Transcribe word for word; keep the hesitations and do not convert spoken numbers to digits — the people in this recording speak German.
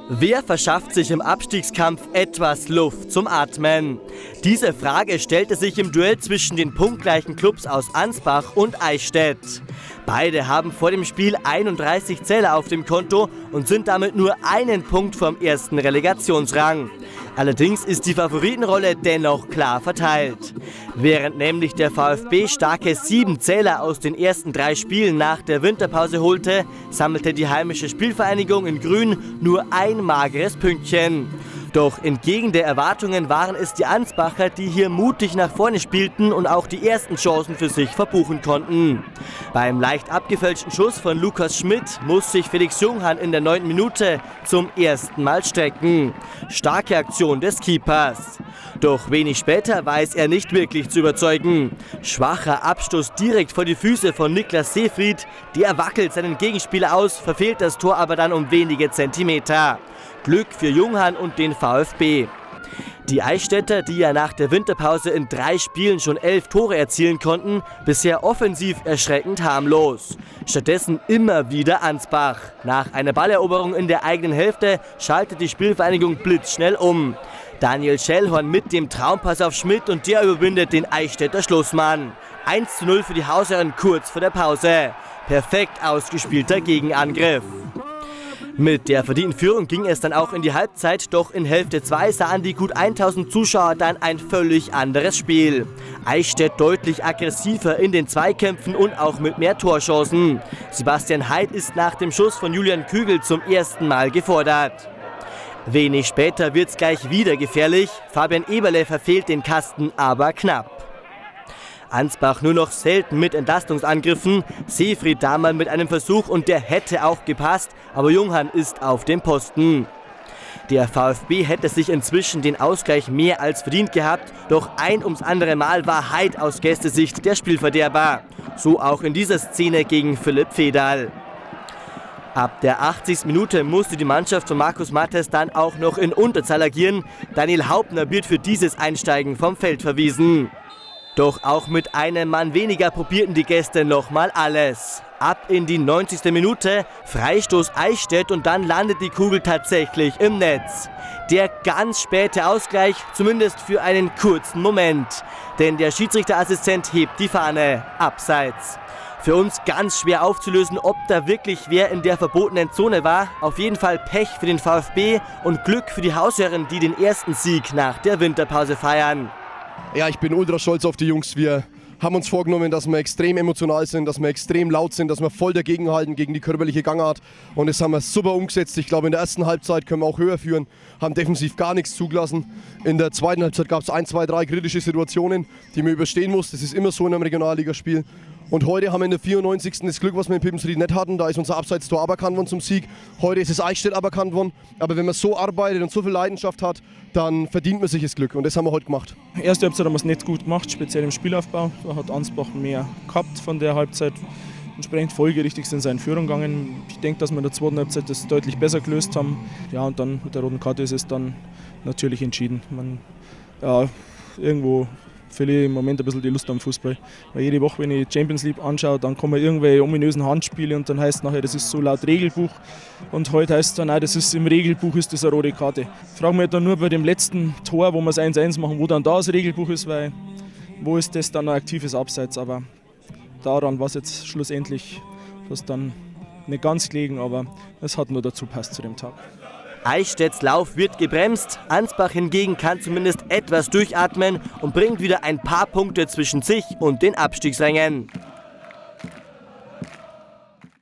Wer verschafft sich im Abstiegskampf etwas Luft zum Atmen? Diese Frage stellte sich im Duell zwischen den punktgleichen Clubs aus Ansbach und Eichstätt. Beide haben vor dem Spiel einunddreißig Zähler auf dem Konto und sind damit nur einen Punkt vom ersten Relegationsrang. Allerdings ist die Favoritenrolle dennoch klar verteilt. Während nämlich der VfB starke sieben Zähler aus den ersten drei Spielen nach der Winterpause holte, sammelte die heimische Spielvereinigung in Grün nur ein mageres Pünktchen. Doch entgegen der Erwartungen waren es die Ansbacher, die hier mutig nach vorne spielten und auch die ersten Chancen für sich verbuchen konnten. Beim leicht abgefälschten Schuss von Lukas Schmidt muss sich Felix Junghahn in der neunten Minute zum ersten Mal strecken. Starke Aktion des Keepers. Doch wenig später weiß er nicht wirklich zu überzeugen. Schwacher Abstoß direkt vor die Füße von Niklas Seefried. Der wackelt seinen Gegenspieler aus, verfehlt das Tor aber dann um wenige Zentimeter. Glück für Junghahn und den VfB. Die Eichstätter, die ja nach der Winterpause in drei Spielen schon elf Tore erzielen konnten, bisher offensiv erschreckend harmlos. Stattdessen immer wieder Ansbach. Nach einer Balleroberung in der eigenen Hälfte schaltet die Spielvereinigung blitzschnell um. Daniel Schellhorn mit dem Traumpass auf Schmidt und der überwindet den Eichstätter Schlussmann. eins zu null für die Hausherren kurz vor der Pause. Perfekt ausgespielter Gegenangriff. Mit der verdienten Führung ging es dann auch in die Halbzeit, doch in Hälfte zwei sahen die gut tausend Zuschauer dann ein völlig anderes Spiel. Eichstätt deutlich aggressiver in den Zweikämpfen und auch mit mehr Torchancen. Sebastian Heid ist nach dem Schuss von Julian Kügel zum ersten Mal gefordert. Wenig später wird es gleich wieder gefährlich. Fabian Eberle verfehlt den Kasten, aber knapp. Ansbach nur noch selten mit Entlastungsangriffen. Seefried damals mit einem Versuch und der hätte auch gepasst, aber Junghahn ist auf dem Posten. Der VfB hätte sich inzwischen den Ausgleich mehr als verdient gehabt, doch ein ums andere Mal war Heid aus Gästesicht der Spielverderber. So auch in dieser Szene gegen Philipp Federl. Ab der achtzigsten Minute musste die Mannschaft von Markus Mattes dann auch noch in Unterzahl agieren. Daniel Hauptner wird für dieses Einsteigen vom Feld verwiesen. Doch auch mit einem Mann weniger probierten die Gäste nochmal alles. Ab in die neunzigste Minute, Freistoß Eichstätt und dann landet die Kugel tatsächlich im Netz. Der ganz späte Ausgleich, zumindest für einen kurzen Moment. Denn der Schiedsrichterassistent hebt die Fahne, abseits. Für uns ganz schwer aufzulösen, ob da wirklich wer in der verbotenen Zone war. Auf jeden Fall Pech für den VfB und Glück für die Hausherren, die den ersten Sieg nach der Winterpause feiern. Ja, ich bin ultra stolz auf die Jungs. Wir haben uns vorgenommen, dass wir extrem emotional sind, dass wir extrem laut sind, dass wir voll dagegenhalten gegen die körperliche Gangart. Und das haben wir super umgesetzt. Ich glaube, in der ersten Halbzeit können wir auch höher führen, haben defensiv gar nichts zugelassen. In der zweiten Halbzeit gab es ein, zwei, drei kritische Situationen, die man überstehen muss. Das ist immer so in einem Regionalligaspiel. Und heute haben wir in der vierundneunzigsten das Glück, was wir in Pippensried nicht hatten. Da ist unser Abseitstor aberkannt worden zum Sieg. Heute ist es Eichstätt aberkannt worden. Aber wenn man so arbeitet und so viel Leidenschaft hat, dann verdient man sich das Glück. Und das haben wir heute gemacht. Erste Halbzeit haben wir es nicht gut gemacht, speziell im Spielaufbau. Da hat Ansbach mehr gehabt von der Halbzeit. Entsprechend folgerichtig sind sie in Führung gegangen. Ich denke, dass wir in der zweiten Halbzeit das deutlich besser gelöst haben. Ja, und dann mit der roten Karte ist es dann natürlich entschieden. Man, ja, irgendwo verliere ich im Moment ein bisschen die Lust am Fußball. Weil jede Woche, wenn ich Champions League anschaue, dann kommen irgendwelche ominösen Handspiele und dann heißt es nachher, das ist so laut Regelbuch. Und heute heißt es dann, nein, das ist im Regelbuch ist das eine rote Karte. Ich frage mich dann nur bei dem letzten Tor, wo wir es eins eins machen, wo dann da das Regelbuch ist, weil wo ist das dann ein aktives Abseits. Aber daran war es jetzt schlussendlich fast dann nicht ganz gelegen, aber es hat nur dazu passt zu dem Tag. Eichstätts Lauf wird gebremst, Ansbach hingegen kann zumindest etwas durchatmen und bringt wieder ein paar Punkte zwischen sich und den Abstiegsrängen.